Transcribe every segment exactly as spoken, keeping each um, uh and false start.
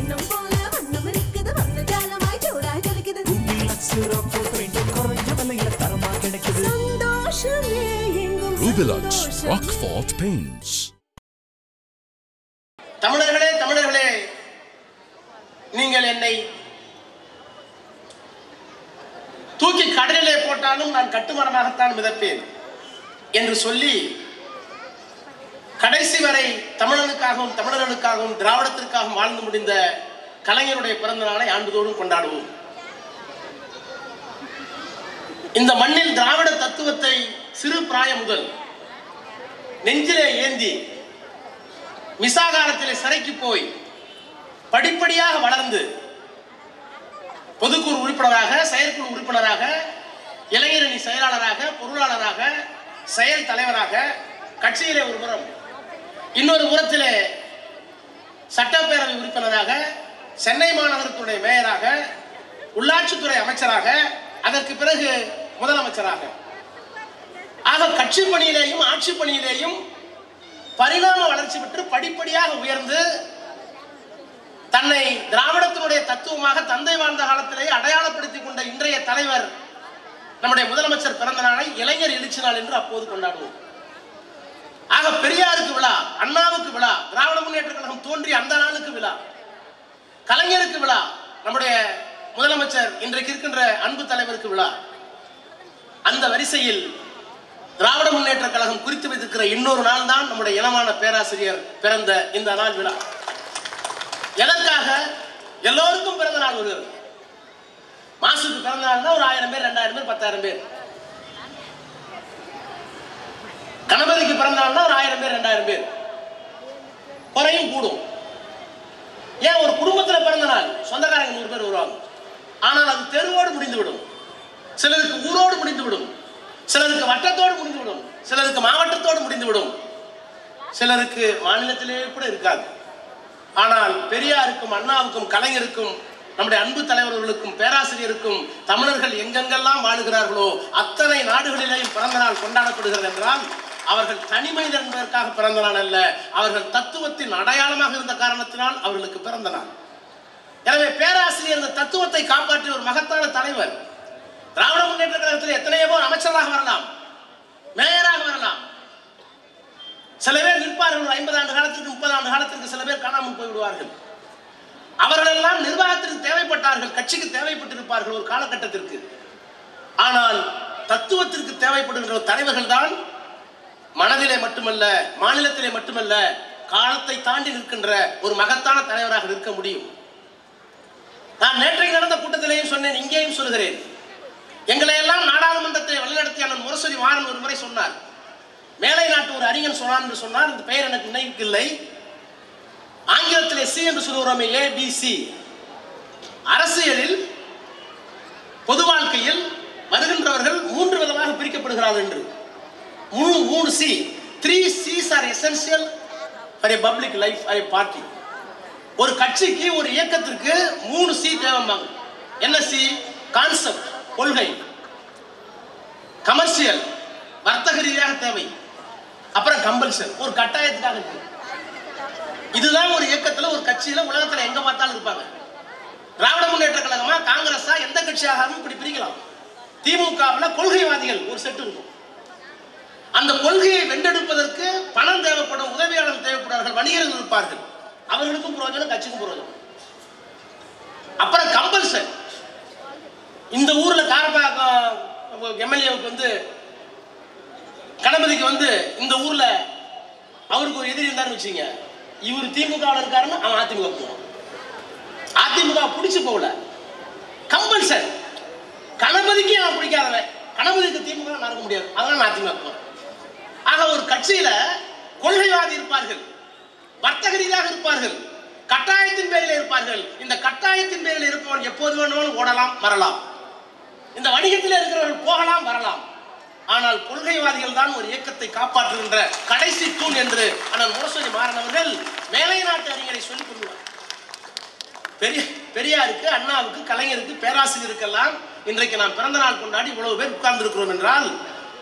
Rubilux Rockfort Paints. தமிழர்களே தமிழர்களே நீங்கள் என்னை தூக்கி கடலிலே போட்டாலும் நான் கட்டுமரமாகத்தான் மிதப்பேன் என்று சொல்லி கடைசி வரை தமிழனுக்காகவும் தமிழர்களுக்காகவும் திராவிடத்திற்காகவும் வாழ்ந்து முடிந்த கலைஞருடைய பிறந்த நாளை ஆண்டுதோறும் கொண்டாடுவோம். இந்த மண்ணில் திராவிட தத்துவத்தை சிறு பிராயம் முதல் நெஞ்சிலே ஏந்தி மிசாகாலத்திலே சிறைக்கு போய் படிப்படியாக வளர்ந்து பொதுக்குழு உறுப்பினராக, செயற்குழு உறுப்பினராக, இளைஞரணி செயலாளராக, பொருளாளராக, செயல் தலைவராக, கட்சியிலே ஒரு புறம், இன்னொரு புறத்திலே சட்டப்பேரவை உறுப்பினராக, சென்னை மாநகரத்துடைய மேயராக, உள்ளாட்சித்துறை அமைச்சராக, அதற்கு பிறகு முதலமைச்சராக, ஆக கட்சி பணியிலேயும் ஆட்சி பணியிலேயும் பரிணாம வளர்ச்சி பெற்று படிப்படியாக உயர்ந்து தன்னை திராவிடத்தினுடைய தத்துவமாக தந்தை வாழ்ந்த காலத்திலேயே அடையாளப்படுத்திக் கொண்ட இன்றைய தலைவர் நம்முடைய முதலமைச்சர் பிறந்த நாளை இளைஞர் எழுச்சி நாள் என்று அப்போது கொண்டாடுவோம். ஆக பெரியாருக்கு விழா, அண்ணாவுக்கு விழா, திராவிட முன்னேற்ற கழகம் தோன்றி அந்த நாளுக்கு விழா, கலைஞருக்கு விழா, நம்முடைய முதலமைச்சர் இன்றைக்கு இருக்கின்ற அன்பு தலைவருக்கு விழா. அந்த வரிசையில் திராவிட முன்னேற்ற கழகம் குறித்து வைத்திருக்கிற இன்னொரு நாள் தான் நம்முடைய இளமான பேராசிரியர் பிறந்த இந்த நாள் விழா. எதற்காக? எல்லோருக்கும் பிறந்த நாள் வருகிறது. மாசுக்கு பிறந்த நாள் தான் ஒரு ஆயிரம் பேர், ரெண்டாயிரம் பேர், பத்தாயிரம் பேர். கணபதிக்கு பிறந்த நாள் தான் ஒரு ஆயிரம் பேர், ரெண்டாயிரம் பேர். குறையும் கூடும். ஏன்? ஒரு குடும்பத்தில் பிறந்த நாள் சொந்தக்காரங்க நூறு பேர் வருவாங்க. ஆனால் அது தெருவோடு முடிந்துவிடும், சிலருக்கு ஊரோடு முடிந்துவிடும், சிலருக்கு வட்டத்தோடு முடிந்துவிடும், சிலருக்கு மாவட்டத்தோடு முடிந்துவிடும், சிலருக்கு மாநிலத்திலே கூட இருக்காது. ஆனால் பெரியாருக்கும் அண்ணாவுக்கும் கலைஞருக்கும் நம்முடைய அன்பு தலைவர்களுக்கும் பேராசிரியருக்கும் தமிழர்கள் எங்கெங்கெல்லாம் வாழுகிறார்களோ அத்தனை நாடுகளிலேயும் பிறந்த நாள் கொண்டாடப்படுகிறது என்றால் அவர்கள் தனி மனிதர் என்பதற்காக பிறந்த நாள் அல்ல, அவர்கள் தத்துவத்தின் அடையாளமாக இருந்த காரணத்தினால் அவர்களுக்கு பிறந்த நாள். எனவே பேராசிரியர் இந்த தத்துவத்தை காப்பாற்றிய ஒரு மகத்தான தலைவர். திராவிட முன்னேற்ற கழகத்தில் எத்தனையோ அமைச்சராக வரலாம், மேயராக வரலாம், சில பேர் நிற்பார்கள். ஐம்பது ஆண்டு காலத்திற்கு, முப்பது ஆண்டு காலத்திற்கு சில பேர் காணாமல் போய்விடுவார்கள். அவர்கள் எல்லாம் நிர்வாகத்திற்கு தேவைப்பட்டார்கள், கட்சிக்கு தேவைப்பட்டிருப்பார்கள் ஒரு காலகட்டத்திற்கு. ஆனால் தத்துவத்திற்கு தேவைப்படுகின்ற தலைவர்கள் தான் மனதிலே மட்டுமல்ல, மாநிலத்திலே மட்டுமல்ல, காலத்தை தாண்டி நிற்கின்ற ஒரு மகத்தான தலைவராக நிற்க முடியும். நான் நேற்றைக்கு நடந்த கூட்டத்திலேயும் சொன்னேன், இங்கேயும் சொல்கிறேன். எங்களை எல்லாம் நாடாளுமன்றத்தை வழிநடத்திய அண்ணன் முரசொலி மாறன் ஒரு முறை சொன்னார். மேலை நாட்டு ஒரு அறிஞன் சொன்னார் என்று சொன்னார். இந்த பெயர் எனக்கு நினைவுக்கு இல்லை. ஆங்கிலத்திலே சி என்று சொல்லுகிறோமே, ஏ பி சி. அரசியலில், பொது வாழ்க்கையில் வருகின்றவர்கள் மூன்று விதமாக பிரிக்கப்படுகிறார்கள் என்று. மூணு மூணு C, three Cs are essential for a public life or a party. ஒரு கட்சிக்கு, ஒரு இயக்கத்திற்கு மூணு சி தேவைம்பாங்க. என்ன சி? கான்செப்ட், கொள்கை. கமர்ஷியல், வர்த்தக ரீதியாக தேவை. அப்புறம் கம்பல்சன், ஒரு கட்டாயத்துக்காக. இதுதான் ஒரு இயக்கத்தில், ஒரு கட்சியில், உலகத்தில் எங்க பார்த்தாலும் இருப்பாங்க. திராவிட முன்னேற்ற கழகமா, காங்கிரஸா, எந்த கட்சியாக இப்படி பிரிக்கலாம். திமுகவில் கொள்கைவாதிகள் ஒரு செட்டு இருக்கும். அந்த கொள்கையை வென்றெடுப்பதற்கு பணம் தேவைப்படும், உதவியாளர்கள் தேவைப்படுவார்கள், வணிகர்கள் இருப்பார்கள். அவர்களுக்கும் பிரயோஜனம், கட்சிக்கும் பிரயோஜனம். அப்புறம் கம்பல்சன். இந்த ஊர்ல காரப்பாக்கம் எம்எல்ஏவுக்கு வந்து, கணபதிக்கு வந்து இந்த ஊர்ல அவருக்கு ஒரு எதிரி இருந்தாருன்னு வச்சுங்க, இவர் திமுக இருக்காருன்னு அவன் அதிமுக போவான். அதிமுக பிடிச்சு போகல, கம்பல்சன். கணபதிக்கு அவன் பிடிக்காதவன், கணபதிக்கு திமுக நடக்க முடியாது, அதனால நான் அதிமுக போவேன். ஆக ஒரு கட்சியில கொள்கைவாதி இருப்பார்கள், வர்த்தக ரீதியாக இருப்பார்கள், கட்டாயத்தின் பேரில் இருப்பார்கள். இந்த கட்டாயத்தின் பேரில் இருப்பவன் எப்போது வேணுமாலும் ஓடலாம், வரலாம். இந்த வணிகத்தில் இருக்கிறவர்கள் போகலாம், வரலாம். ஆனால் கொள்கைவாதிகள் தான் ஒரு இயக்கத்தை காப்பாற்றுகின்ற கடைசி தூண் என்று அண்ணன் முரசொலி மாறன் அவர்கள் மேலை நாட்டு அறிஞரை சொல்லிக் கொள்வார். பெரிய பெரியாருக்கு, அண்ணாவுக்கு, கலைஞருக்கு, பேராசிரியருக்கெல்லாம் இன்றைக்கு நாம் பிறந்த நாள் கொண்டாடி இவ்வளவு பேர் உட்கார்ந்து இருக்கிறோம் என்றால்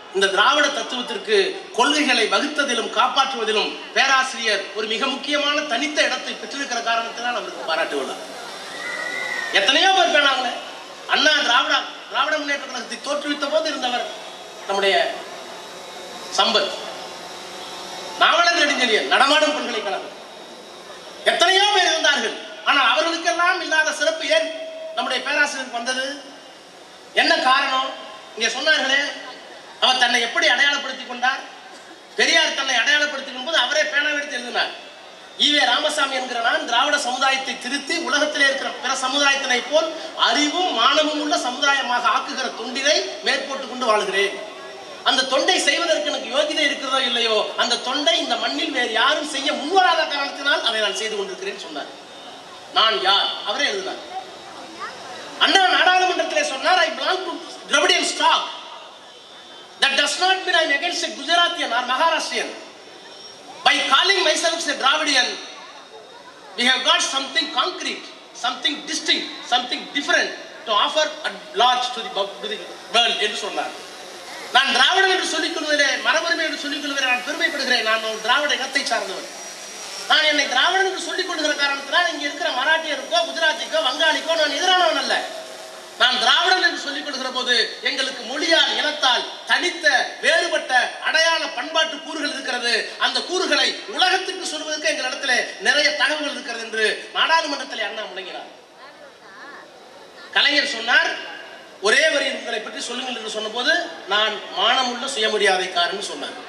இந்த திராவிட தத்துவத்திற்கு கொள்கைகளை வகுத்ததிலும் காப்பாற்றுவதிலும் பேராசிரியர் ஒரு மிக முக்கியமான தனித்த இடத்தை பெற்றிருக்கிற காரணத்தினால் அவருக்கு பாராட்டு விழா. எத்தனையோ பேர் பேனாங்களே. அண்ணா திராவிட திராவிட முன்னேற்ற கழகத்தை தோற்றுவித்த போது இருந்தவர் நம்முடைய சம்பத், நாவலர் நெடுஞ்செழியன், நடமாடும் பல்கலைக்கழகம், எத்தனையோ பேர் இருந்தார்கள். ஆனால் அவர்களுக்கெல்லாம் இல்லாத சிறப்பு ஏன் நம்முடைய பேராசிரியருக்கு வந்தது? என்ன காரணம்? இங்கே சொன்னார்களே, அவர் தன்னை எப்படி அடையாளப்படுத்திக் கொண்டார்? பெரியார் தன்னை அடையாளப்படுத்திக் போது அவரே பேனா எடுத்து எழுதினார். ஈவே ராமசாமி என்கிற நான் திராவிட சமுதாயத்தை திருத்தி உலகத்திலே இருக்கிற பிற சமுதாயத்தினை போல் அறிவும் மானமும் உள்ள சமுதாயமாக ஆக்குகிற தொண்டினை மேற்கொண்டு கொண்டு வாழ்கிறேன். அந்த தொண்டை செய்வதற்கு எனக்கு யோகிதை இருக்கிறதோ இல்லையோ, அந்த தொண்டை இந்த மண்ணில் வேறு யாரும் செய்ய முன்வராத காரணத்தினால் அதை நான் செய்து கொண்டிருக்கிறேன் சொன்னார். நான் யார்? அவரே எழுதினார். அண்ணா நாடாளுமன்றத்திலே சொன்னார், I belong to Dravidian stock. That does not mean I am against a Gujaratian or Maharashtrian. By calling myself a Dravidian, we have got something concrete, something distinct, something different to offer at large to the world என்று சொன்னார். நான் திராவிடன் என்று சொல்லிக் கொள்வதிலே, மரபுரிமை என்று சொல்லிக் கொள்வதிலே நான் பெருமைப்படுகிறேன். நான் ஒரு திராவிட இனத்தை சார்ந்தவர். நான் என்னை திராவிடன் என்று சொல்லிக் கொள்கிற காரணத்தினால் இங்கே இருக்கிற மராட்டியருக்கோ குஜராத்திக்கோ வங்காளிக்கோ நான் எதிரானவன் அல்ல. நான் திராவிடன் என்று சொல்லிக் கொள்கிற போது எங்களுக்கு மொழியால் இனத்தால் தனித்த வேறுபட்ட அடையாள பண்பாட்டு கூறுகள் இருக்கிறது. அந்த கூறுகளை உலகத்திற்கு சொல்வதற்கு எங்கள் இடத்துல நிறைய தகவல்கள் இருக்கிறது என்று நாடாளுமன்றத்தில் அண்ணா முழங்கினார். கலைஞர் சொன்னார், ஒரே வரி உங்களை பற்றி சொல்லுங்கள் என்று சொன்ன போது நான் மானமுள்ள சுயமரியாதைக்காரன் சொன்னார்.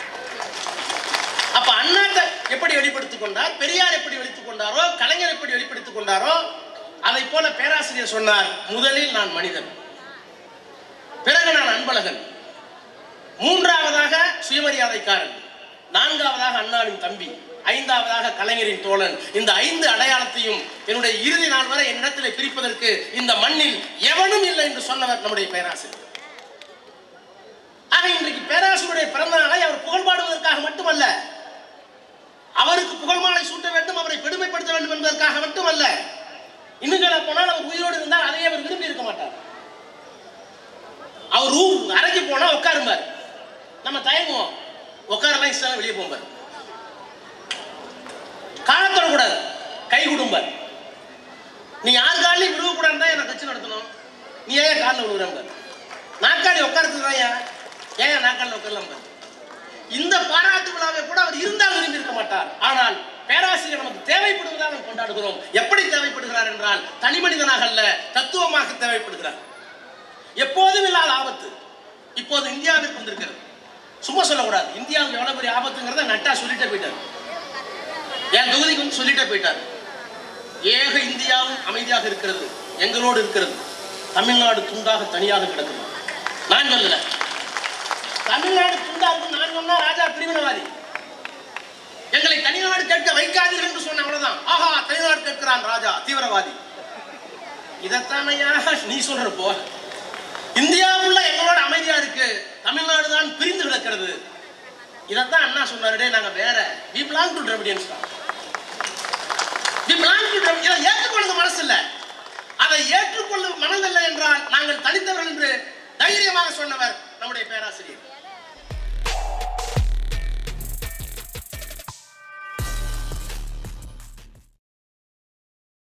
அப்ப அண்ணா எப்படி வெளிப்படுத்திக் கொண்டார், பெரியார் எப்படி வெளிப்படுத்திக் கொண்டாரோ, கலைஞர் எப்படி வெளிப்படுத்திக் கொண்டாரோ, அதை போல பேராசிரியர் சொன்னார், முதலில் நான் மனிதன், பிறகு நான் அன்பழகன், மூன்றாவதாக சுயமரியாதைக்காரன், நான்காவதாக அண்ணாவின் தம்பி, ஐந்தாவதாக கலைஞரின் தோழன். இந்த ஐந்து அடையாளத்தையும் என்னுடைய இறுதி நாள் வரை என்னிடத்தில் பிரிப்பதற்கு இந்த மண்ணில் எவனும் இல்லை என்று சொன்னவர் நம்முடைய பேராசிரியர். ஆக இன்றைக்கு பேராசிரியருடைய பிறந்த நாளை அவர் புகழ்பாடுவதற்காக மட்டுமல்ல, அவருக்கு புகழ்மாலை சூட்ட வேண்டும், அவரை பெருமைப்படுத்த வேண்டும் என்பதற்காக மட்டுமல்ல. இன்னும் சொல்ல போனால் அவர் உயிரோடு இருந்தால் அதையே அவர் விரும்பி இருக்க மாட்டார். அவர் அறைக்கு போனா உட்காரும்பார், நம்ம தயங்குவோம், உட்காரலாம் இஷ்டம் வெளியே போம்பார். காலத்தோட கூடாது, கை குடும்பார். நீ யார் காலையும் விழுவக்கூடாது தான் எனக்கு கட்சி நடத்தணும், நீ ஏன் காலில் விழுவுறாம்பார். நாற்காலி உட்காரத்துக்கு தான் ஏன் நாற்காலில் உட்காரலாம். இந்த பாராட்டு விழாவை கூட அவர் இருந்தால் விரும்பி இருக்க மாட்டார். ஆனால் பேராசிரியர் நமக்கு தேவைப்படுவதாக கொண்டாடுகிறோம். எப்படி தேவைப்படுகிறார் என்றால் தனி மனிதனாக அல்ல, தத்துவமாக தேவைப்படுகிறார். எப்போதும் இல்லாத ஆபத்து இப்போது இந்தியாவிற்கு வந்திருக்கிறது. சும்மா சொல்லக்கூடாது, இந்தியாவுக்கு எவ்வளவு பெரிய ஆபத்துங்கிறத நட்டா சொல்லிட்டே போயிட்டார். என் தொகுதிக்கு வந்து சொல்லிட்டே போயிட்டார். ஏக இந்தியாவும் அமைதியாக இருக்கிறது, எங்களோடு இருக்கிறது. தமிழ்நாடு துண்டாக தனியாக கிடக்கிறது. நான் சொல்லல, தமிழ்நாடு துண்டாக நான் சொன்னா ராஜா பிரிவினவாதி, எங்களை தனிநாடு கேட்க வைக்காதீர்கள் என்று சொன்ன அவ்வளவுதான். ஆஹா, தனிநாடு கேட்கிறான் ராஜா தீவிரவாதி. இதைத்தானையா நீ சொல்றப்போ இந்தியாவுள்ள எங்களோட அமைதியா இருக்கு, தமிழ்நாடு தான் பிரிந்து கிடக்கிறது. இதைத்தான் அண்ணா சொன்னாரு, நாங்க வேற, we belong to Dravidian stock. we belong to Dravidian. இதை ஏற்றுக்கொள்ள மனசு இல்லை, அதை ஏற்றுக்கொள்ள மனதில்லை என்றால்